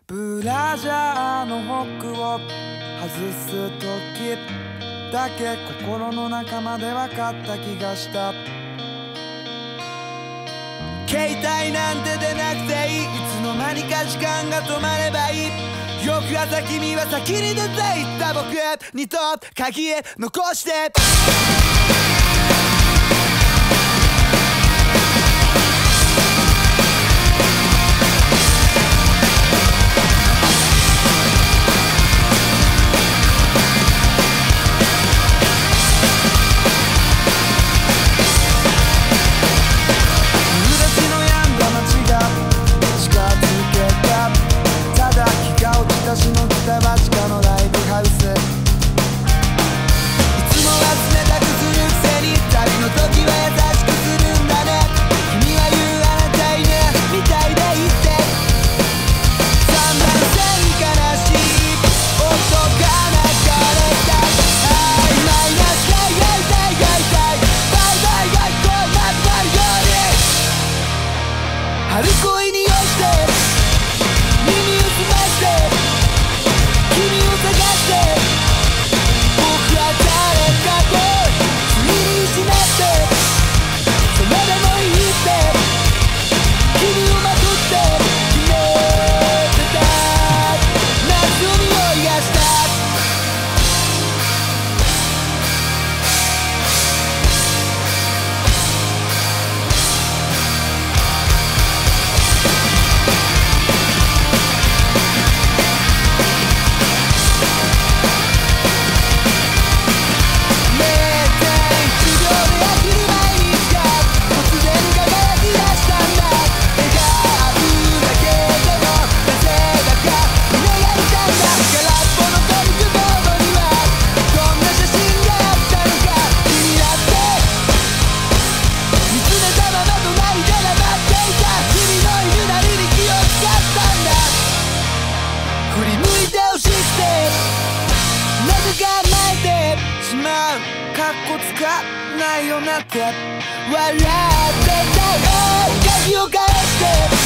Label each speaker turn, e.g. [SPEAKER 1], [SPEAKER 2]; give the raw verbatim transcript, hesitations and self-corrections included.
[SPEAKER 1] ブラジャーのホックを外す時だけ心の中まで分かった気がした。携帯なんて出なくていい、いつの間にか時間が止まればいい。翌朝君は先に出て行った僕にと鍵へ残して。私の北は地下のライブハウス、いつもは冷たくするくせに旅の時は優しくするんだね。君は言うあなたいねみたいでいってさんばん線に悲しい音が流れた。あいマイナスが痛い痛い痛いバイバイがこうなったように春恋に落ちて耳を澄まして君を探して僕は誰かとついに失ってそれでもいいって君をまとって決めてた夏の匂いがした。かっこつかないよなって笑ってたよ鍵を返して